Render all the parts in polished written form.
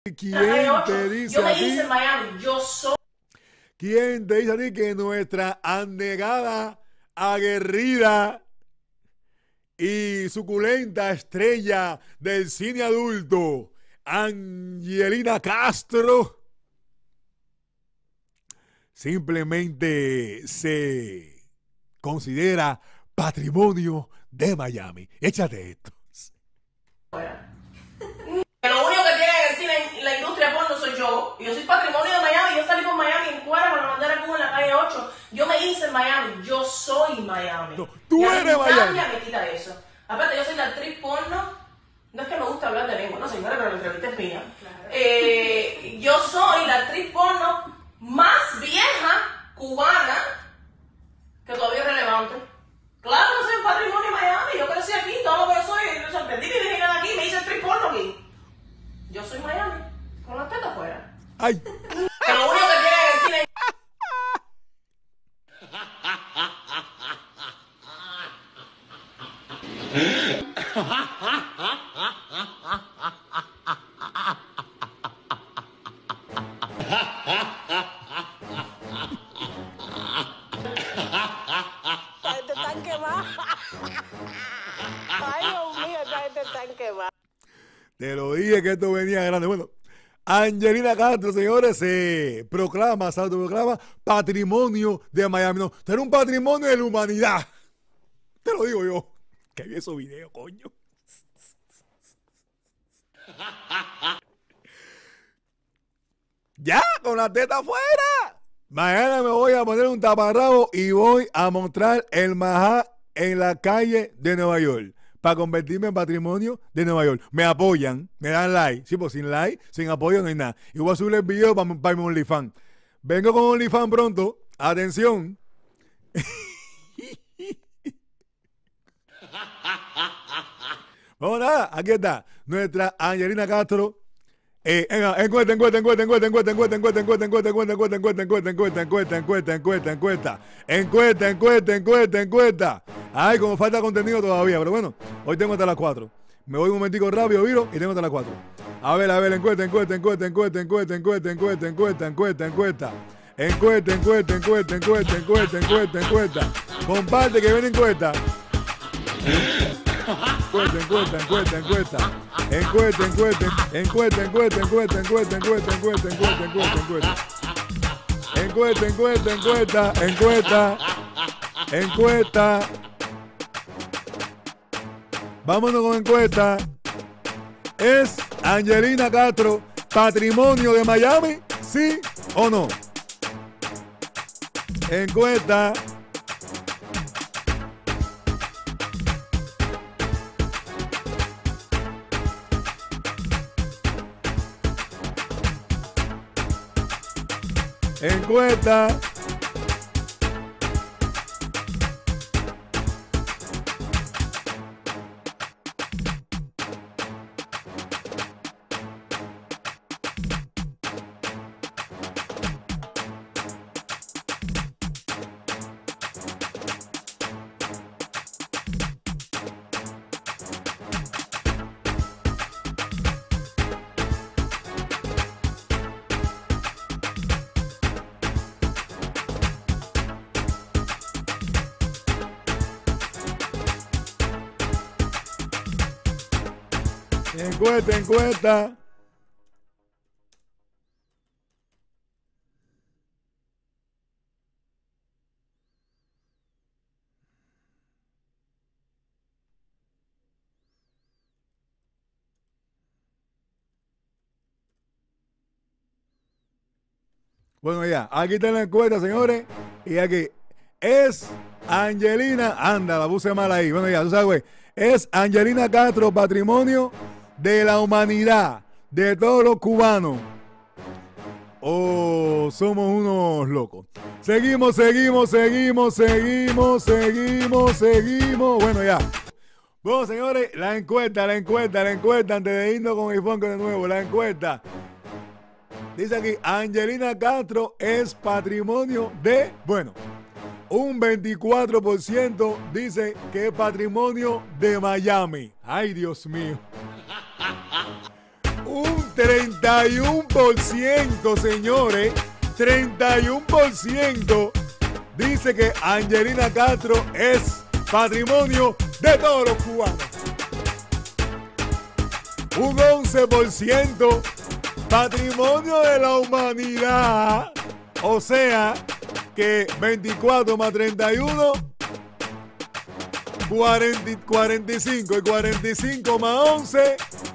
¿Quién te dice yo me a ti? hice en Miami, yo soy. ¿Quién te dice a ti que nuestra anegada, aguerrida y suculenta estrella del cine adulto, Angelina Castro, simplemente se considera patrimonio de Miami? Échate esto. Que lo único que tiene que decir la industria porno soy yo. Y yo soy patrimonio de Miami. Yo salí con Miami en cuera con la bandera Cuba en la calle 8. Yo me hice en Miami. Yo soy Miami. No, tú y eres Miami. Nadie me quita eso. Aparte, yo soy la actriz porno. No es que me gusta hablar de lengua, no señora, pero la entrevista es mía. Claro. Yo soy la actriz porno más vieja cubana que todavía es relevante. Claro que soy un patrimonio de Miami. Yo crecí aquí, todo lo que yo soy. Me sorprendí que vinieran aquí, me hice actriz porno aquí. Yo soy Miami, con las tetas afuera. Ay. Que lo único que tiene que decir Te están quemando. Ay, Dios mío, te están quemando. Te lo dije que esto venía grande. Bueno, Angelina Castro, señores, se autoproclama patrimonio de Miami. No, usted era un patrimonio de la humanidad. Te lo digo yo, que vi esos videos, coño. Ya, con la teta afuera. Mañana me voy a poner un taparrabo y voy a mostrar el majá en la calle de Nueva York para convertirme en patrimonio de Nueva York. Me apoyan, me dan like. Sí, pues sin like, sin apoyo no hay nada. Y voy a subir el video para mi OnlyFans. Vengo con OnlyFans pronto. Atención. Vamos nada, aquí está nuestra Angelina Castro. Encuesta. Ay, como falta contenido todavía, pero bueno, hoy tengo hasta las 4. Me voy un momentico rápido, Viro, y tengo hasta las 4. A ver, encuesta. Comparte que viene encuesta. Encuesta. Vámonos con encuesta. ¿Es Angelina Castro patrimonio de Miami? ¿Sí o no? Encuesta. Encuesta. Encuesta. Bueno, ya, aquí está la encuesta, señores. Y aquí, ¿es Angelina? Anda, la puse mal ahí. Bueno, ya, tú sabes, güey. ¿Es Angelina Castro patrimonio de la humanidad, de todos los cubanos? ¿O somos unos locos? Seguimos. Bueno, ya. Bueno, señores, la encuesta, antes de irnos con el Fonco de nuevo, la encuesta. Dice aquí, Angelina Castro es patrimonio de, bueno, un 24% dice que es patrimonio de Miami. Ay, Dios mío. Un 31%, señores, 31% dice que Angelina Castro es patrimonio de todos los cubanos. Un 11% patrimonio de la humanidad. O sea que 24 más 31, 45 y 45 más 11,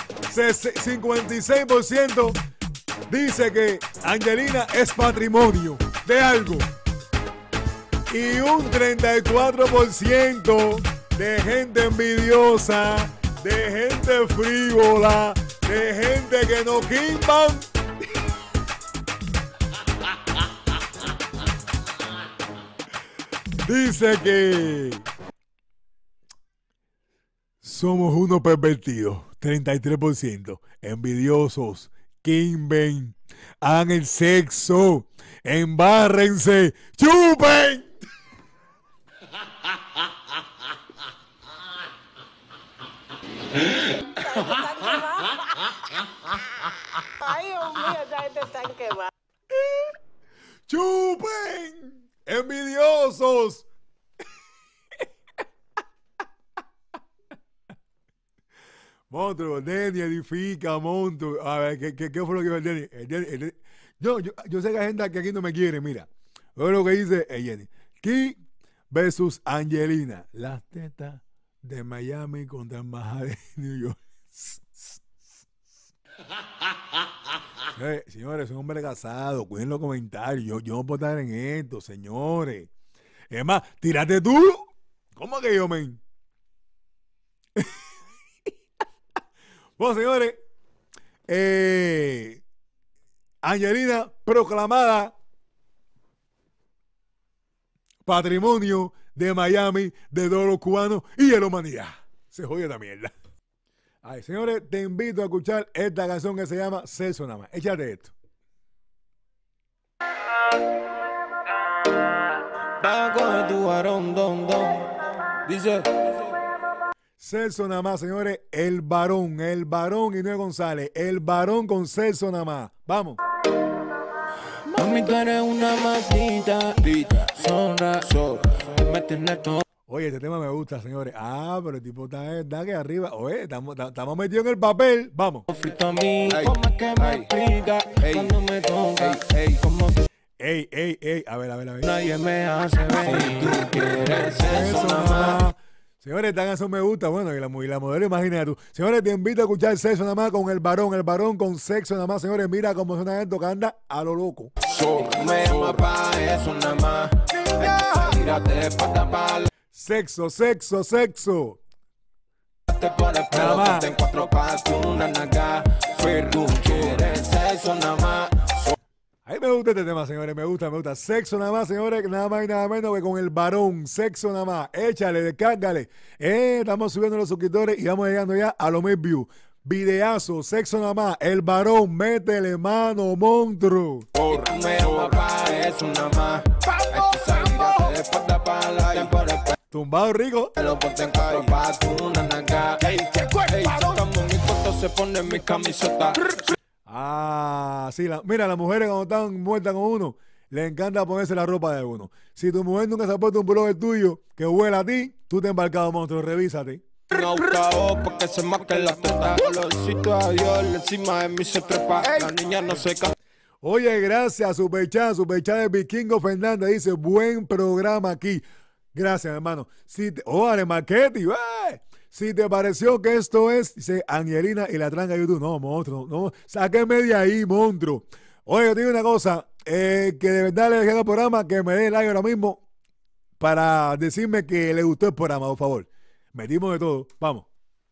56% dice que Angelina es patrimonio de algo. Y un 34% de gente envidiosa, de gente frívola, de gente que no quimban. Dice que somos unos pervertidos, 33%, envidiosos, quimben, hagan el sexo, embárrense, chupen. Ay, Dios mío, esta gente está quemada. ¡Chupen! ¡Envidiosos! Monstruo, Denny edifica, monstruo. A ver, ¿qué fue lo que dijo el Denny? Yo sé que hay gente que aquí no me quiere, mira. Oye lo que dice el Denny. Ki versus Angelina. Las tetas de Miami contra el Maja de New York. Señores, soy un hombre casado. Cuiden los comentarios. Yo no puedo estar en esto, señores. Es más, tírate tú. ¿Cómo que yo, men? Bueno, señores. Angelina proclamada patrimonio de Miami, de todos los cubanos y de la humanidad. Se jodió esta mierda. Ay, señores, te invito a escuchar esta canción que se llama Sexo Nada Más. Échate esto. Va con tu varón, don. Dice. Celso Nada Más, señores, el varón y no es González, el varón con Celso Nada Más. Vamos. Mami, tú eres una maldita, zorra, me tienes todo. Oye, este tema me gusta, señores. Ah, pero el tipo está aquí arriba. Oye, estamos metidos en el papel. Vamos. Frito a mí, ¿cómo es que me explica cuando me toca? ¿Cómo que Ey. A ver. nadie me hace venir? Tú quieres eso nada más. Señores, esta canción me gusta. Bueno, y la modelo, imagínate tú. Señores, te invito a escuchar Sexo Nada Más con el varón con Sexo Nada Más. Señores, mira cómo suena esto que anda a lo loco. Me llama pa' eso nada más. Tírate de pata pa'l. Sexo. Te pones Nada más. pero en cuatro patas, una naga. Tú quieres eso nada más. A mí me gusta este tema, señores, me gusta. Sexo Nada Más, señores, nada más y nada menos que con el varón. Sexo Nada Más. Échale, descárgale. Estamos subiendo los suscriptores y vamos llegando ya a los 1000 views. Videazo, Sexo Nada Más, el varón, métele mano, monstruo. Me llama pa' eso nada más. Tírate de pata pa'l. Tumbado rico. Lo ponte en cuatro patas, una naga. Sacamos mi foto, se pone mi camiseta. Ah, sí, mira, las mujeres cuando están muertas con uno, les encanta ponerse la ropa de uno. Si tu mujer nunca se ha puesto un blogger tuyo que huele a ti, tú te has embarcado, monstruo, revísate. No buscaba porque se marquen las tetas. Olorcito a Dios, encima de mí se trepa. La niña no se cansa. Oye, gracias, Superchat de Vikingo Fernández dice, buen programa aquí. Gracias, hermano. Órale, Marquetti, si te pareció que esto es, dice Angelina y la tranca YouTube. No, monstruo, no, sáquenme de ahí, monstruo. Oye, yo te digo una cosa, que de verdad le dejé el programa, que me dé like ahora mismo para decirme que le gustó el programa, por favor. Metimos de todo, vamos.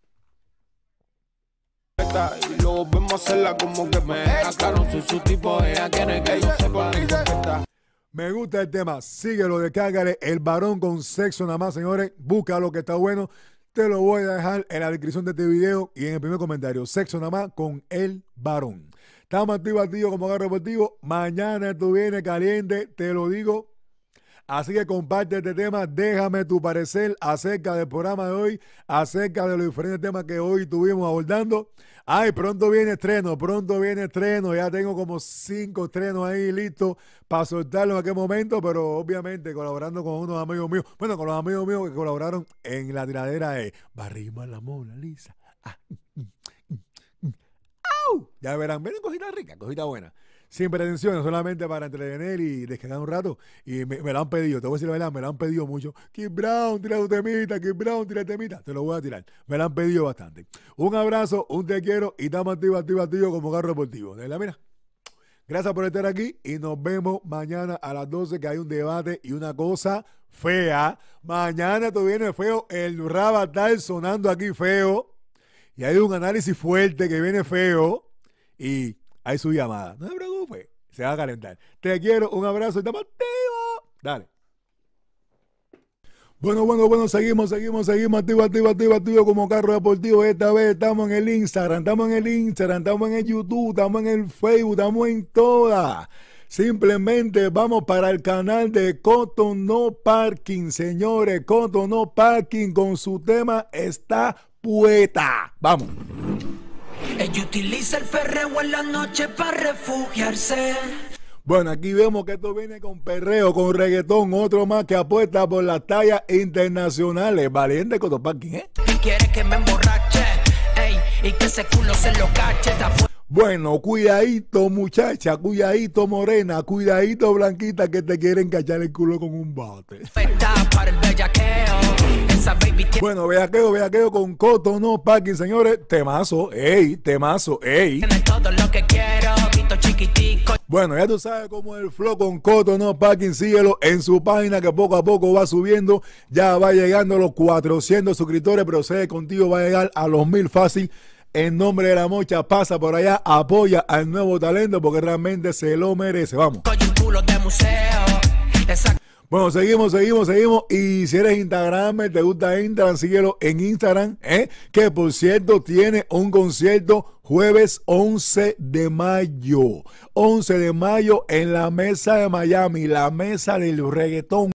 Y luego vemos a hacerla como que me sacaron su tipo. Ella quiere que yo sepa la infecta. Me gusta el tema, síguelo, descárgale, el varón con Sexo Nada Más, señores, búscalo que está bueno. Te lo voy a dejar en la descripción de este video y en el primer comentario. Sexo Nada Más con el varón. Estamos activos como Garro Deportivo. Mañana esto viene caliente, te lo digo. Así que comparte este tema, déjame tu parecer acerca del programa de hoy, acerca de los diferentes temas que hoy estuvimos abordando. Ay, pronto viene estreno. Ya tengo como 5 estrenos ahí listos para soltarlo en aquel momento, pero obviamente colaborando con unos amigos míos. Bueno, con los amigos míos que colaboraron en la tiradera de Barrimos a la Mona Lisa. ¡Au! Ya verán, miren cositas ricas, cositas buenas. Sin pretensiones, solamente para entretener y descargar un rato. Y me lo han pedido, te voy a decir la verdad, me lo han pedido mucho. Kid Brown, tira tu temita, Kid Brown, tira temita. Te lo voy a tirar. Me lo han pedido bastante. Un abrazo, un te quiero y estamos activos como carro deportivo. De la mira. Gracias por estar aquí y nos vemos mañana a las 12 que hay un debate y una cosa fea. Mañana tú vienes feo, el rap va a estar sonando aquí feo. Y hay un análisis fuerte que viene feo y hay su llamada. No te preocupes, se va a calentar. Te quiero, un abrazo y estamos activos. Dale. Bueno, seguimos activo como carro deportivo. Esta vez estamos en el Instagram, estamos en el YouTube, estamos en el Facebook, estamos en todas. Simplemente vamos para el canal de Coto No Parking, señores. Coto No Parking con su tema Está Poeta. Vamos. Ella utiliza el perreo en la noche para refugiarse. Bueno, aquí vemos que esto viene con perreo, con reggaetón, otro más que apuesta por las tallas internacionales. Valiente Coto Parking, ¿eh? Y quiere que me emborrache, ey, y que ese culo se lo cache. Bueno, cuidadito muchacha, cuidadito morena, cuidadito blanquita que te quieren cachar el culo con un bate. Para el bellaqueo. Bueno, bellaqueo con Coto No Parking, señores. Temazo, ey. Tiene todo lo que quiero, quito chiquitico. Bueno, ya tú sabes cómo es el flow con Coto No Parking. Síguelo en su página que poco a poco va subiendo. Ya va llegando a los 400 suscriptores, pero sé que contigo va a llegar a los 1000 fácil. En nombre de la mocha, pasa por allá, apoya al nuevo talento porque realmente se lo merece. Vamos. Bueno, seguimos. Y si eres Instagram, te gusta Instagram, síguelo en Instagram, que por cierto tiene un concierto jueves 11 de mayo. 11 de mayo en la mesa de Miami, la mesa del reggaetón.